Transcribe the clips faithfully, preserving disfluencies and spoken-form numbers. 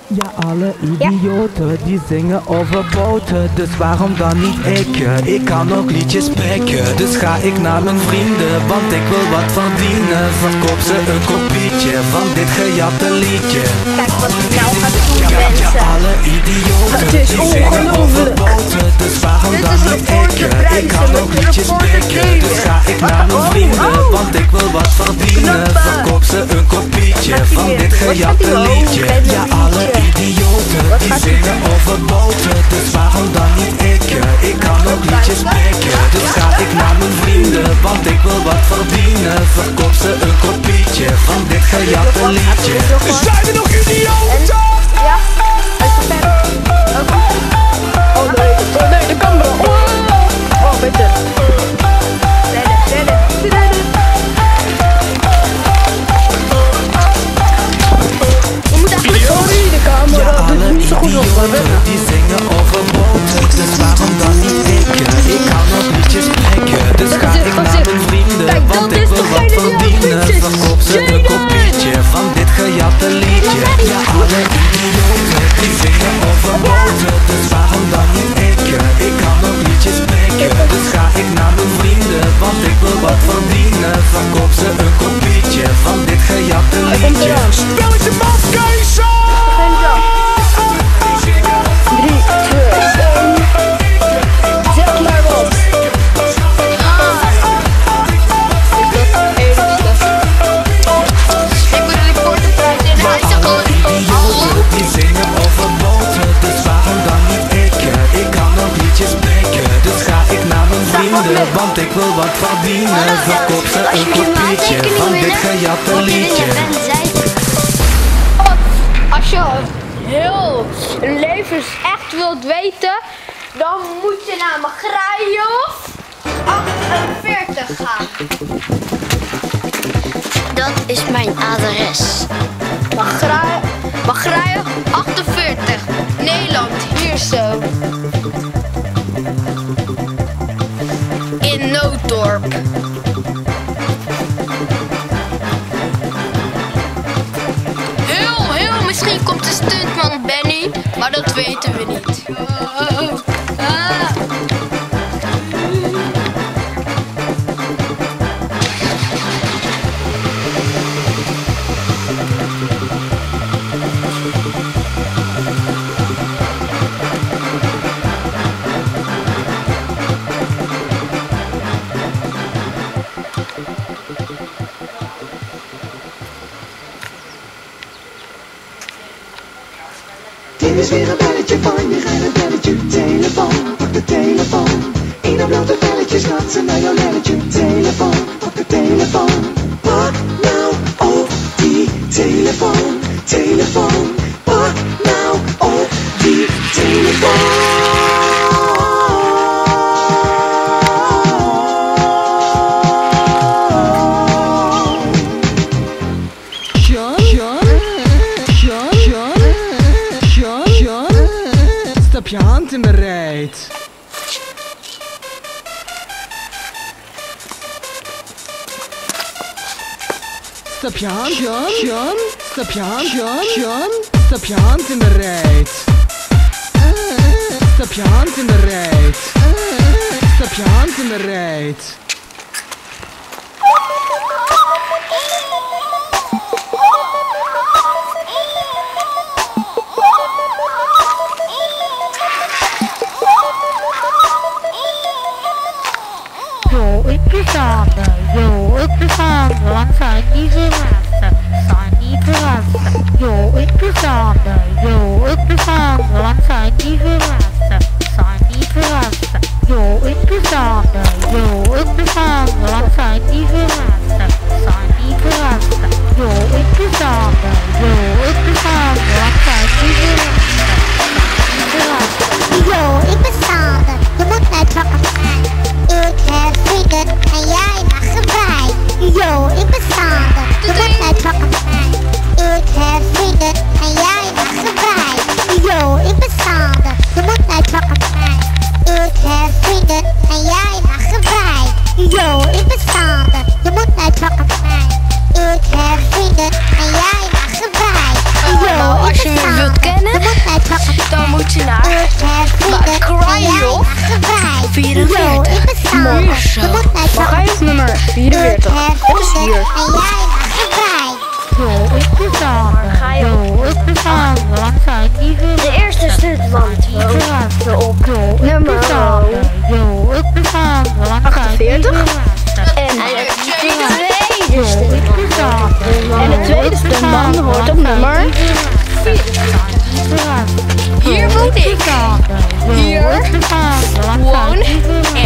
Ja, alle idioten die zingen over boten, dus waarom dan niet ik? Ik kan ook liedjes spreken, dus ga ik naar mijn vrienden, want ik wil wat verdienen. Verkoop ze een kopietje van dit gejapte liedje. Kijk wat ik nou ga doen, ja, mensen. ja, alle idioten die zingen over boten, dus waarom dit dan niet ik? Ik kan ook liedjes spreken, dus ga ik naar mijn vrienden, want ik wil wat verdienen. Verkoop ze een kopietje van dit gejapte liedje. Ja, alle idioten die zingen over boten, dus waarom dan niet ik? Ik kan ook liedjes spreken, dus ga ik naar mijn vrienden, want ik wil wat verdienen. Verkoop ze een kopietje van dit gejapte liedje. Zijn er nog idioten? Ja, hij is ver. Oh nee, oh nee, de camera. Oh, beter. Redden, redden, redden. We moeten eigenlijk sorry, de camera. Dit is niet zo goed opgeven. Die zingen over boten, dus waarom dan niet ik? Ik kan ook liedjes spreken, dus ga ik naar mijn vrienden, want ik wil wat verdienen. Verkoop ze een kopietje van dit gejapte liedje. Ja, alle idioten die zingen over boten, dus waarom dan niet ik? Ik kan ook liedjes spreken, dus ga ik naar mijn vrienden, want ik wil wat verdienen. Verkoop ze een kopietje van dit gejapte liedje. Spelletje mafkees! drie, twee, één. Zeg maar wat. Ik ben een korte prijs en hij is gewoon hallo. Die zingen over boten, dus waarom dan niet ik? Ik kan ook liedjes spreken, dus ga ik naar mijn vrienden, want ik wil wat verdienen. Verkoop ze een kopietje van dit gejapte liedje. Als je heel levens echt wilt weten, dan moet je naar Magrijof achtenveertig gaan. Dat is mijn adres. Magrijof achtenveertig. Nederland, hier zo. In Nooddorp. Heel, heel misschien komt de stuntman Benny, maar dat weten we niet. Ah. Dit is weer een belletje van je geile belletje. Telefoon, pak de telefoon. Eén op blote belletjes, laat ze naar jouw lelletje. Telefoon, pak de telefoon. Pak nou op die telefoon. Telefoon, pak nou op die telefoon. John, John, John, John, John, John, stap je hand in bereid. Stap je hand, John, John, stap je hand, John, John, stap je hand in bereid. Stap je hand in bereid. Stap je hand in bereid. Yo, ik ben gaande, yo, ik ben gaande, want zijn niet verrassen, zijn niet verrassen. Yo, ik ben gaande, yo, ik ben gaande, want zijn niet verrassen, zijn niet verrassen. Yo, ik ben gaande, yo, ik ben gaande, want zijn niet verrassen, zijn niet verrassen. Yo, ik ben gaande, yo, ik ben gaande, want zijn niet verrassen, zijn niet verrassen. Yo, ik ben gaande, je moet net wakker zijn. Ik heb vrienden en jij mag erbij. Yo, ik ben gaande, je moet net wakker zijn. Ik heb vrienden en jij mag erbij. Yo, ik ben gaande, je moet net wakker zijn. Ik heb vrienden en jij mag erbij. Yo, tweeëntwintig. En de tweede stuntman. En de tweede stuntman hoort op nummer vier. Hier woon ik. Hier woon ik.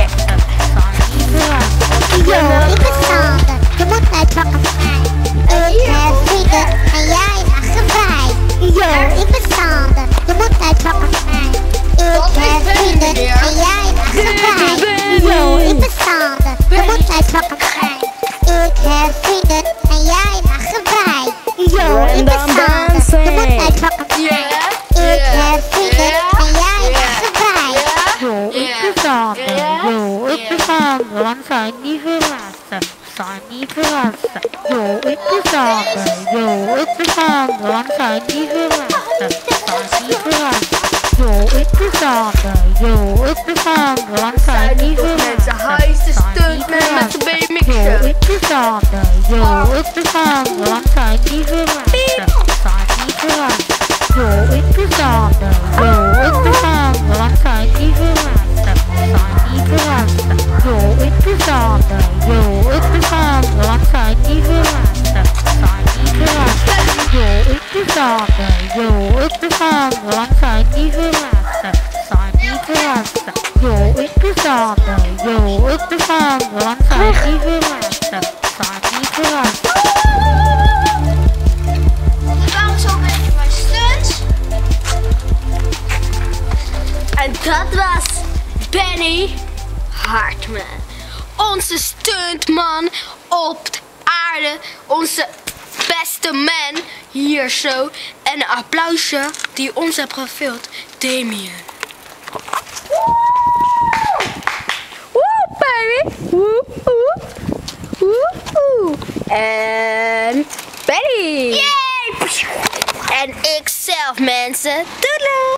Yo, ik ben Sander. Je moet mij pakken vrij. Ik heb vrienden en jij mag vrij. Yo, ik ben Sander. Je moet mij pakken vrij. Ik heb vrienden en jij mag vrij. Yo, ik ben Sander. Je moet mij pakken vrij. Ik heb vrienden en jij mag vrij. Yo, ik ben Sander. Je moet mij pakken vrij. Ik heb vrienden en jij mag vrij. Yo, ik ben Sander. Yo, ik ben Sander. Want zijn niet verrassen. Zijn niet verrassen. Yo, ik ben Sander. Yo, ik ben Sander. Want zijn niet verrassen. Zijn niet verrassen. Yo, ik ben Sander. Yo, ik ben Sander. Want zijn niet verrassen. Hij is de stuntman met de Yo, B-mixer. ik ben Sander. Yo, ik ben Sander. Want zijn niet verrassen. Zijn niet verrassen. Yo, ik ben Sander. Yo, ik ben Sander. Want zijn niet verrassen. Zijn niet verrassen. Yo, ik ben Sander. Yo, ik ben Sander. Want zijn niet verrassen. Zijn niet verrassen. Yo, ik ben Sander. Yo, ik ben Sander. Want zijn niet verrassen. Zijn niet verrassen. Yo, ik ben Sander. Yo, ik ben Sander. Want zijn niet verrassen. Zijn niet verrassen. Waarom zo beetje mijn stunts? En dat was Benny Hartman. Onze stuntman op de aarde. Onze beste man hier zo. En een applausje die ons heeft gefilmd. Damien. Woe baby. Woe woe. Woe woe. En Benny. Yay! En ik zelf mensen. Doei.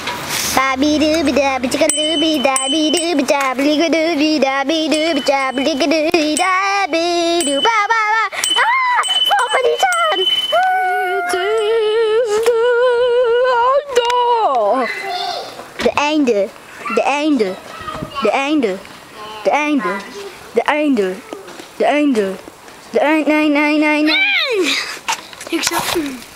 Val me niet aan. De einde. De einde. De einde. De einde. De einde. De einde. De einde. Nee, nee, nee, nee. Ik zag...